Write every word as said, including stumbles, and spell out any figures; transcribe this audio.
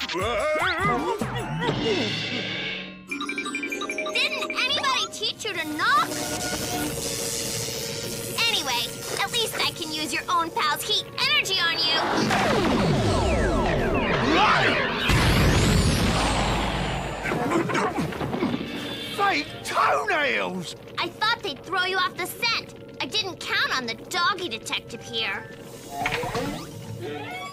Didn't anybody teach you to knock? Anyway, at least I can use your own pal's heat energy on you. Fake toenails! I thought they'd throw you off the scent. I didn't count on the doggy detective here.